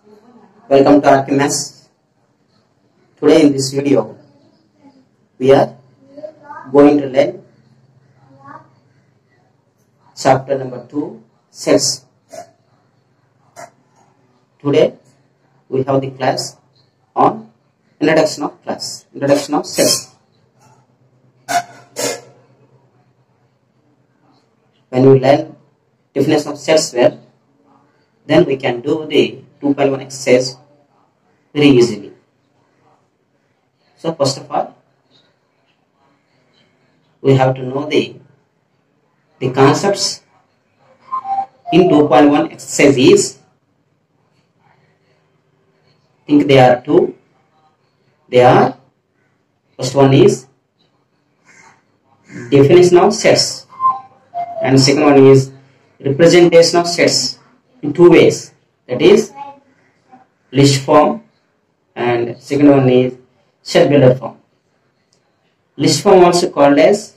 Welcome to RKMS. Today in this video, we are going to learn chapter number 2, cells. Today we have the class on introduction of cells. When we learn definition of cells well, then we can do the 2.1 exercise very easily. So first of all, we have to know the concepts in 2.1 exercise is, I think there are two. First one is definition of sets, and second one is representation of sets in two ways, that is list form, and second one is set builder form. List form also called as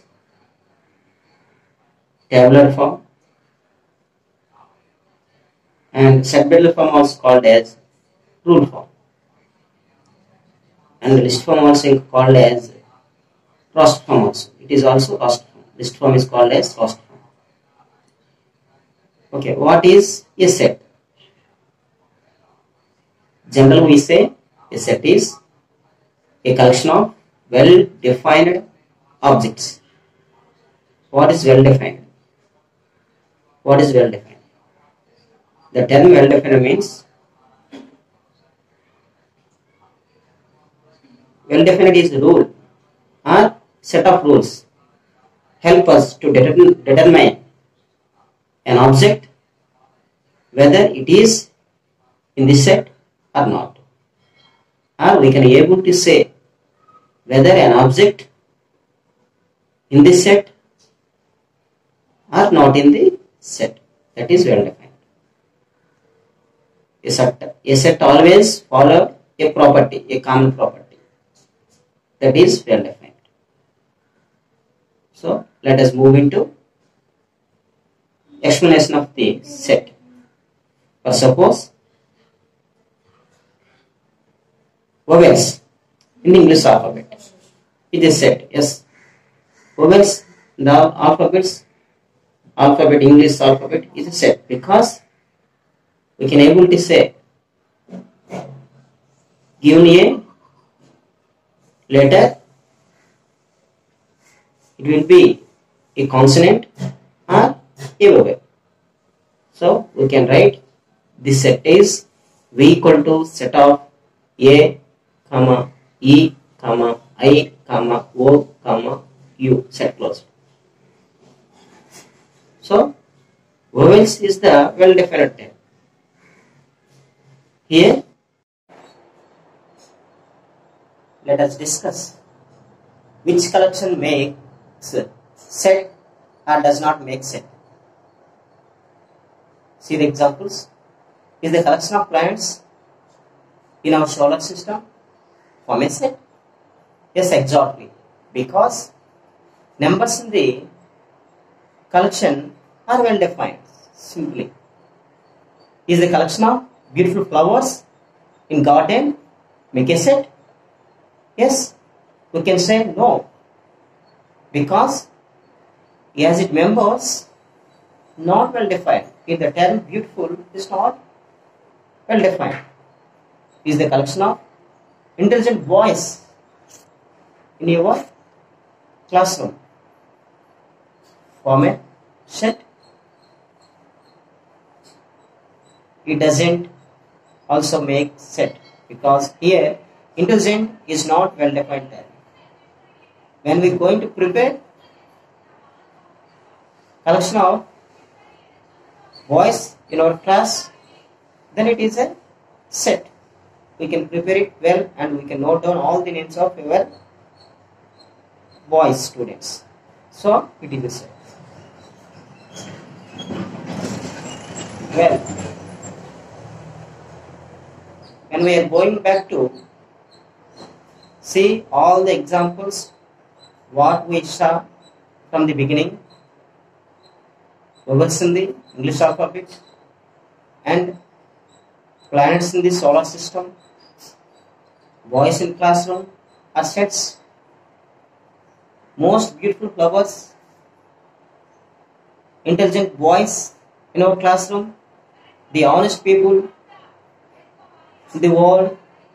tabular form, and set builder form also called as rule form, and the list form also called as roster form also. It is also roster form. List form is called as roster form. Okay, what is a set? Generally we say a set is a collection of well-defined objects. What is well-defined? What is well-defined? The term well-defined means well-defined is a rule or set of rules help us to determine an object whether it is in this set or not, or we can be able to say whether an object in this set or not in the set. That is well defined. A set always follow a property, a common property. That is well defined. So let us move into explanation of the set. For suppose vowels in the English alphabet is a set. Yes, vowels in the alphabet English alphabet is a set, because we can able to say given a letter, it will be a consonant or a vowel. So we can write this set is V equal to set of A, comma, E, comma, I, comma, O, comma, U, set closed. So vowels is the well-defined term. Here let us discuss which collection makes set or does not make set. See the examples. Is the collection of planets in our solar system form a set? Yes, exactly. Because numbers in the collection are well defined. Simply. Is the collection of beautiful flowers in garden make a set? Yes. We can say no. Because as it members not well defined. If the term beautiful is not well defined. Is the collection of intelligent boys in your classroom form a set? It doesn't also make set, because here intelligent is not well defined term. When we are going to prepare collection of boys in our class, then it is a set. We can prepare it well and we can note down all the names of our boys students. So it is a set. Well, when we are going back to see all the examples what we saw from the beginning, vowels in the English alphabet and planets in the solar system, boys in classroom are sets, most beautiful flowers, intelligent boys in our classroom, the honest people in the world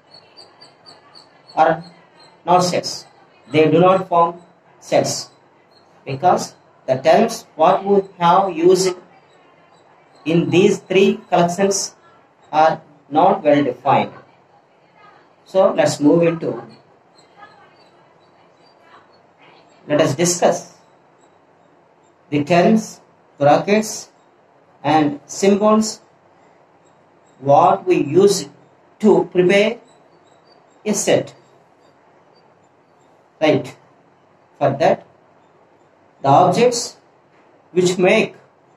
are not sets. They do not form sets because the terms what we have used in these three collections are not well defined. So let us discuss the terms, brackets and symbols what we use to prepare a set. Right. For that, the objects which make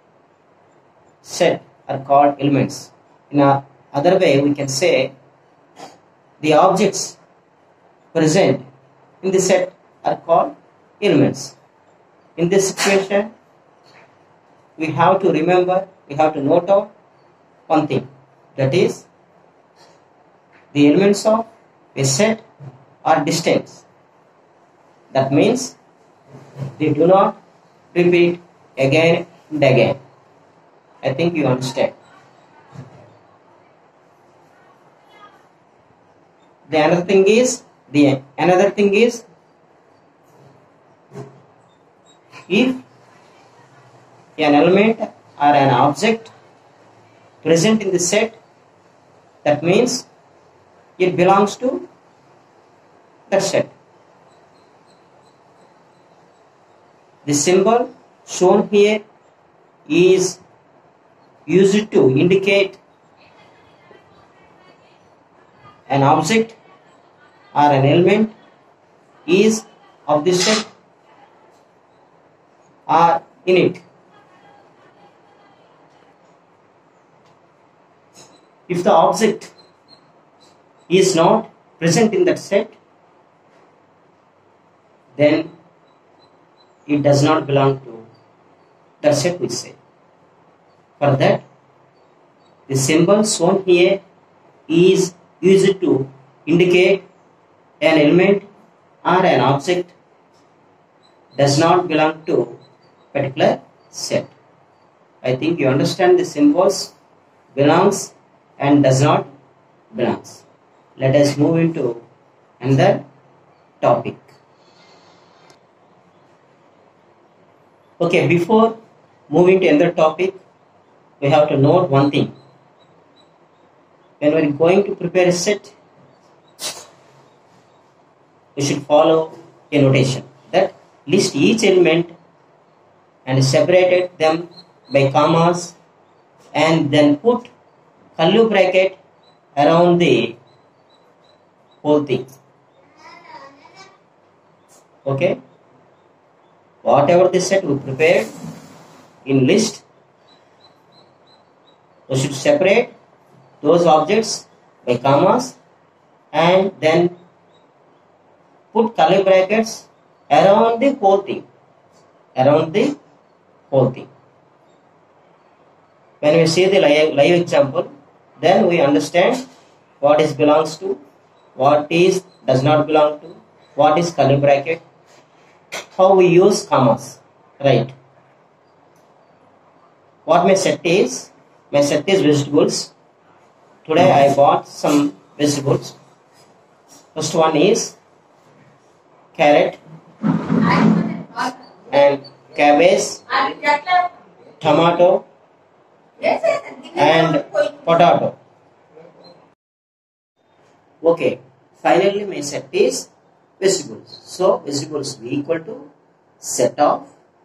set are called elements. In a other way, we can say the objects present in the set are called elements. In this situation, we have to remember, we have to note out one thing, that is the elements of a set are distinct. That means they do not repeat again and again. I think you understand. Another thing is if an element or an object present in the set, that means it belongs to that set. The symbol shown here is used to indicate an object or an element is of the set or in it. If the object is not present in that set, then it does not belong to that set, we say. For that, the symbol shown here is used to indicate an element or an object does not belong to particular set. I think you understand the symbols belongs and does not belongs. Let us move into another topic. Okay, before moving to another topic, we have to note one thing. When we are going to prepare a set, we should follow a notation that list each element and separated them by commas and then put curly bracket around the whole thing. Okay? Whatever the set we prepared in list, we should separate those objects by commas and then put curly brackets around the whole thing. When we see the live example, then we understand what is belongs to, what is does not belong to, what is curly bracket, how we use commas, right? What my set is? My set is vegetables. Today I bought some vegetables. First one is carrot and cabbage, tomato and potato. Okay, finally my set is vegetables. So vegetables will be equal to set of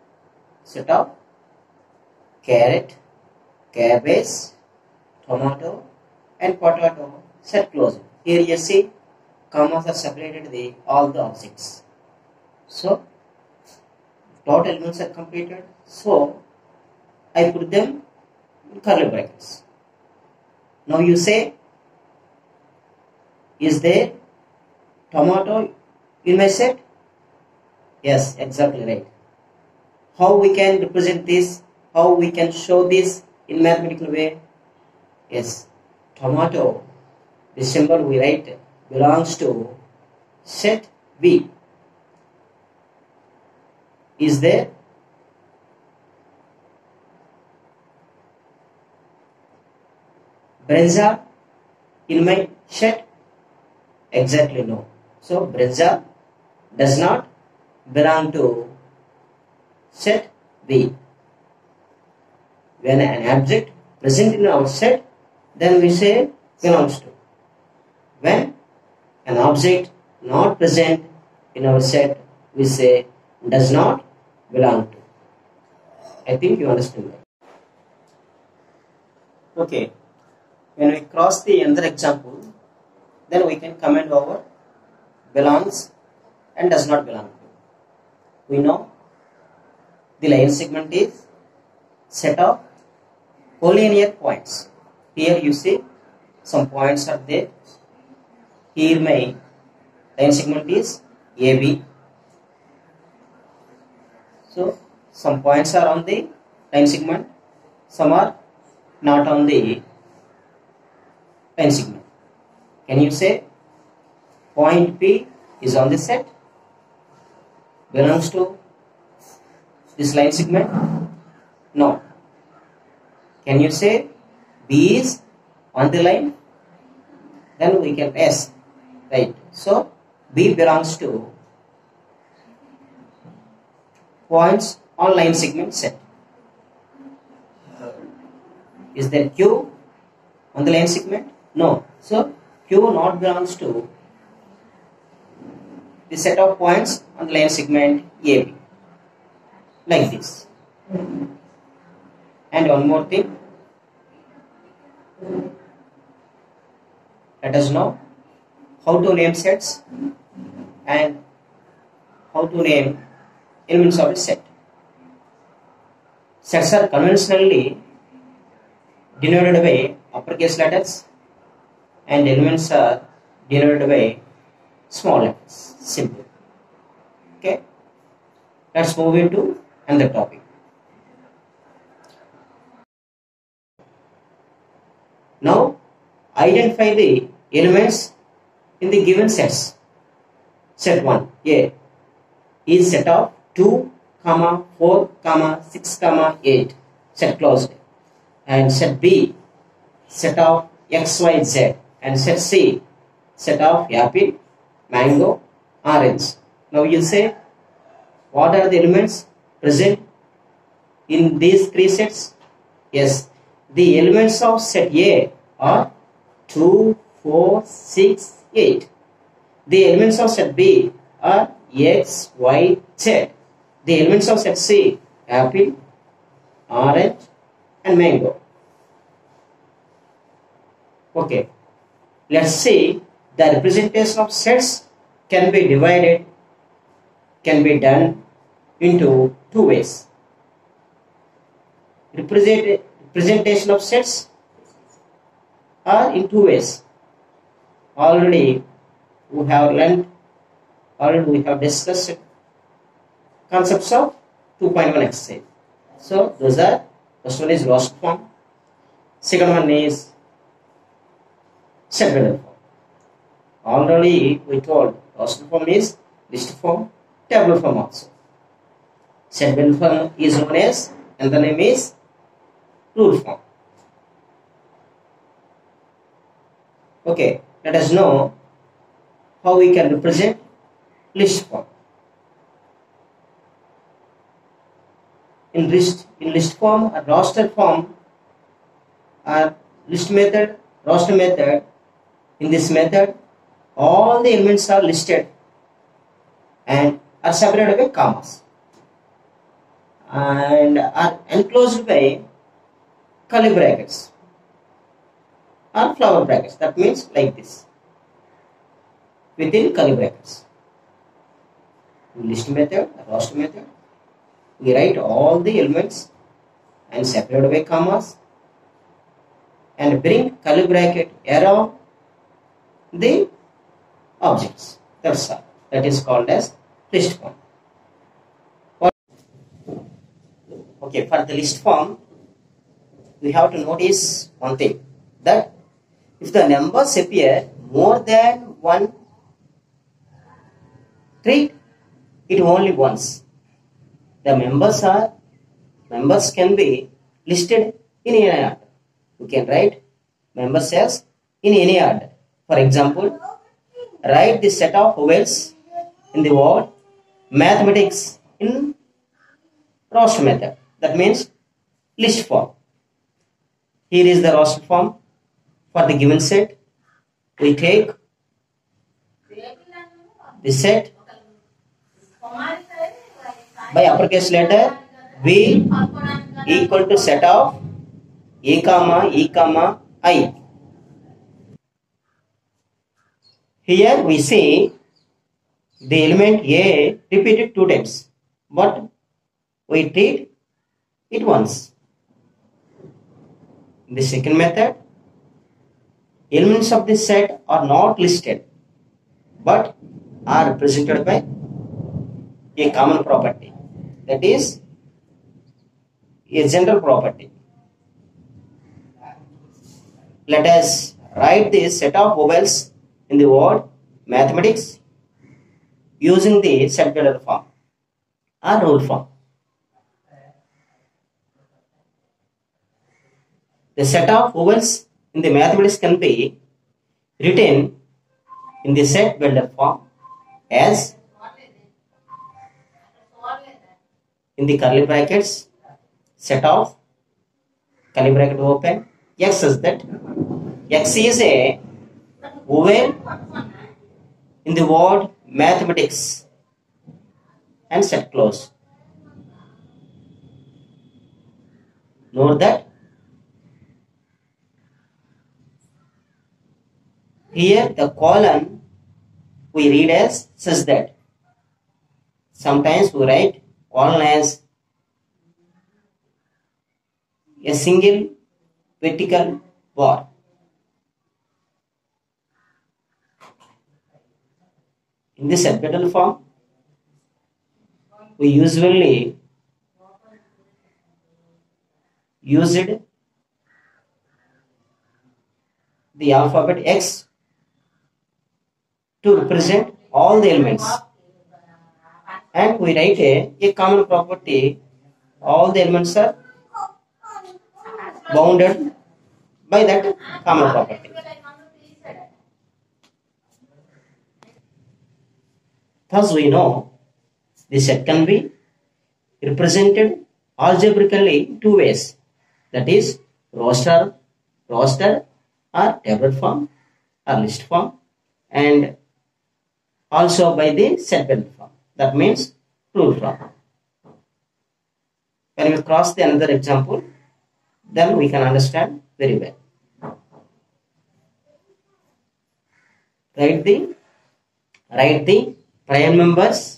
carrot, cabbage, tomato and potato. Set close. Here you see commas are separated all the objects. So total elements are completed. So I put them in curly brackets. Now you say, is there tomato in my set? Yes, exactly right. How we can represent this? How we can show this in mathematical way? Yes, tomato, the symbol we write belongs to set V. Is there? Brinjal in my set? Exactly no. So brinjal does not belong to set V. When an object present in our set, then we say belongs to. When an object not present in our set, we say does not belong to. I think you understand that. Okay. When we cross the another example, then we can comment over belongs and does not belong to. We know the line segment is set of collinear points. Here you see some points are there. Here my line segment is AB. So some points are on the line segment, some are not on the line segment. Can you say point P is on the set? Belongs to this line segment? No. Can you say B is on the line? Then we can yes, right. So B belongs to points on line segment set. Is there Q on the line segment? No. So Q not belongs to the set of points on the line segment AB. Like this. And one more thing. Let us know how to name sets and how to name elements of a set. Sets are conventionally denoted by uppercase letters and elements are denoted by small letters. Simple. Okay. Let's move into another topic. Now identify the elements in the given sets. Set 1 A is set of 2, 4, 6, 8. Set closed. And set B set of X, Y, Z. And set C set of apple, mango, orange. Now you say what are the elements present in these three sets? Yes, the elements of set A are 2, 4, 6, 8. The elements of set B are X, Y, Z. The elements of set C, apple, orange, and mango. Okay, let's see the representation of sets can be done into two ways. Representation of sets are in two ways. Already we have discussed concepts of 2.1 exercise. So those are, first one is Roster form, second one is set bundle form. Already we told Roster form is list form, table form also. Set bundle form is known as, and the name is rule form. Okay, let us know how we can represent list form. In list form or roster form or list method, roster method, in this method all the elements are listed and are separated by commas and are enclosed by curly brackets or flower brackets. That means like this, within curly brackets. In list method, roster method, we write all the elements and separate by commas and bring curly bracket around the objects. That's all. That is called as list form. Okay, for the list form, we have to notice one thing, that if the numbers appear more than one, treat it only once. The members can be listed in any order. You can write members as in any order. For example, write the set of vowels in the word mathematics in roster method. That means list form. Here is the roster form for the given set. We take the set by uppercase letter V equal to set of A comma E comma I. Here we see the element A repeated 2 times, but we treat it once. In the second method, elements of this set are not listed, but are represented by a common property, that is a general property. Let us write this set of vowels in the word mathematics using the set builder form or rule form. The set of vowels in the mathematics can be written in the set builder form as in the curly brackets set of curly bracket open x such that x is a vowel in the word mathematics and set close. Note that here the colon we read as such that. Sometimes we write colon as a single vertical bar. In this adverbial form, we usually used the alphabet X to represent all the elements, and we write a common property. All the elements are bounded by that common property. Thus we know the set can be represented algebraically in 2 ways, that is roster or table form or list form, and also by the set builder form, that means rule form. When we cross the another example, then we can understand very well. Write the prime numbers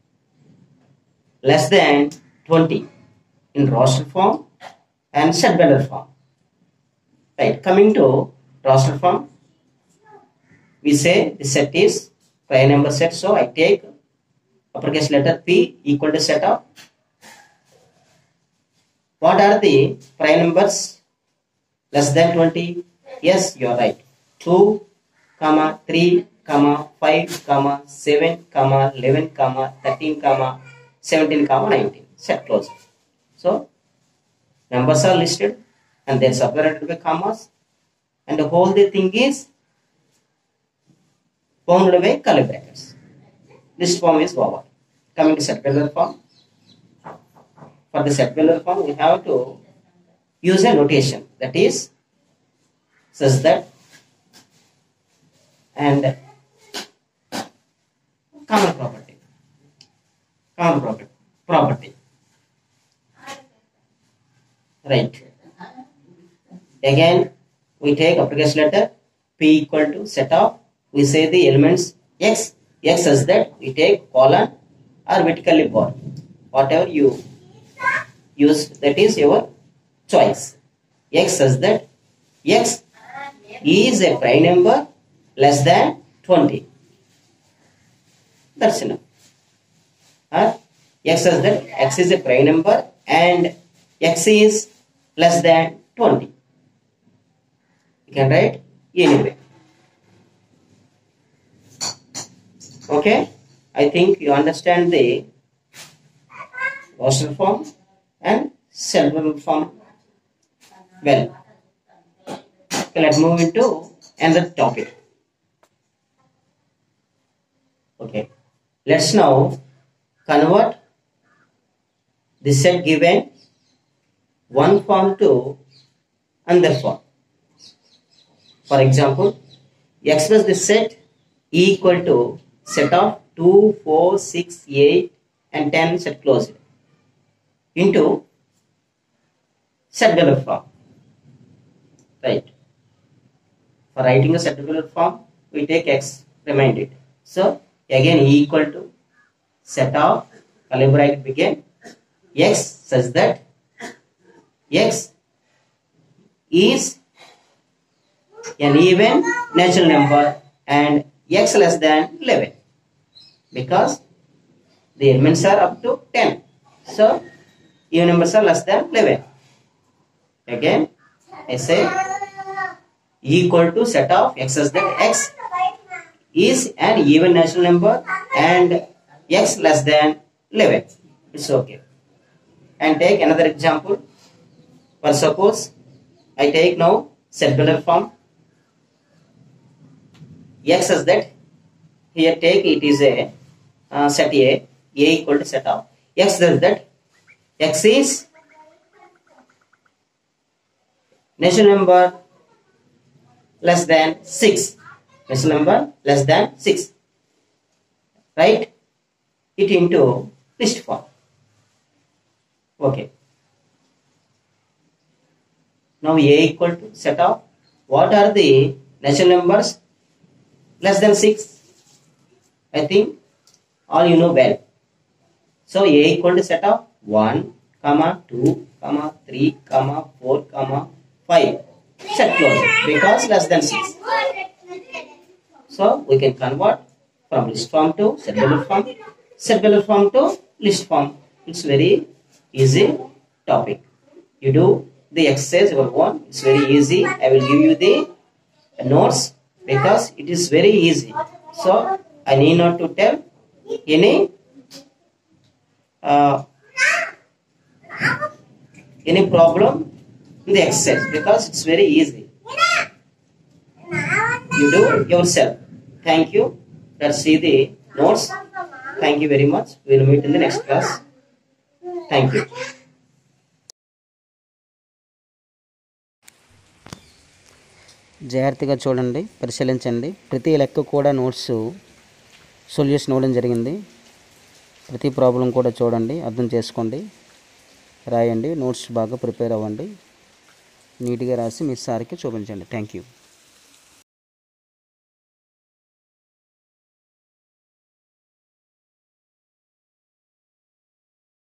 less than 20 in roster form and set builder form. Right, coming to roster form, we say the set is prime number set, so I take uppercase letter P equal to set of. What are the prime numbers less than 20? Yes, you are right. 2, 3, 5, 7, 11, 13, 17, 19. Set close. So numbers are listed and they are separated by commas, and the whole thing is bounded by curly brackets. This form is over. Coming to set builder form. For the set builder form, we have to use a notation, that is such that and common property. Right. Again, we take uppercase letter P equal to set of. We say the elements X such that we take colon or vertically bar. Whatever you use, that is your choice. X such that X is a prime number less than 20. That's enough. X such that X is a prime number and X is less than 20. You can write anyway. Okay, I think you understand the Gaussian form and Selberg form well. Okay, let's move into another topic. Okay, let's now convert the set given one form to another form. For example, express the set E equal to set of 2, 4, 6, 8 and 10 set closed into set Euler form. Right. For writing a set Euler form, we take x reminded. So again E equal to set of curly bracket begin x such that x is an even natural number and x less than 11 because the elements are up to 10. So even numbers are less than 11. Again I say equal to set of x such that x is an even natural number and x less than 11. It's okay. And take another example. For suppose I take now set Euler form x such that here take it is a set A equal to set of x such that x is natural number less than 6. Natural number less than 6. Write it into list form. Okay. Now A equal to set of what are the natural numbers less than 6? I think all you know well. So A equal to set of 1, 2, 3, 4, 5. Set closed because less than 6. So we can convert from list form to set Euler form, set Euler form to list form. It's very easy topic. You do the exercise your own. It's very easy. I will give you the notes because it is very easy. So I need not to tell any problem in the exercise because it's very easy. You do yourself. Thank you. Let's see the notes. Thank you very much. We will meet in the next class. Thank you. జాగ్రత్తగా చూడండి, పరిశీలించండి. ప్రతి లెక్క కూడా notes solution ఇవ్వడం జరిగింది. ప్రతి problem కూడా చూడండి, అర్థం చేసుకోండి, రాయండి. నోట్స్ బాగా ప్రిపేర్ అవ్వండి. నీట్గా రాసి మీ సార్కి చూపించండి. Thank you.